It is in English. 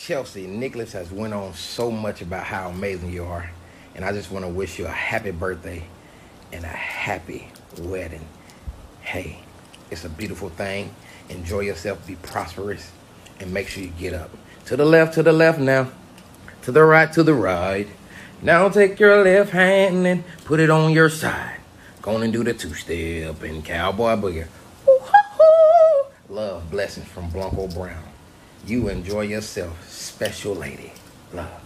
Chelsea, Nicholas has went on so much about how amazing you are. And I just want to wish you a happy birthday and a happy wedding. Hey, it's a beautiful thing. Enjoy yourself, be prosperous, and make sure you get up. To the left now. To the right. Now take your left hand and put it on your side. Go on and do the two-step and cowboy boogie. Love, blessings from Blanco Brown. You enjoy yourself, special lady. Love.